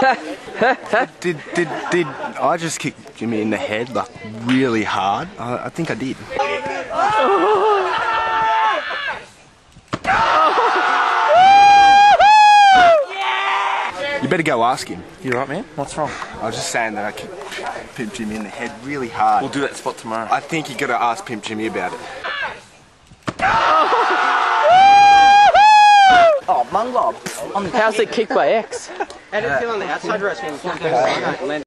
Did I just kick Jimmy in the head, like, really hard? I think I did. You better go ask him. You right, man? What's wrong? I was just saying that I kicked Pimp Jimmy in the head really hard. We'll do that spot tomorrow. I think you gotta ask Pimp Jimmy about it. Oh, Munglob. How's it kicked by X? How did it feel on the outside roast when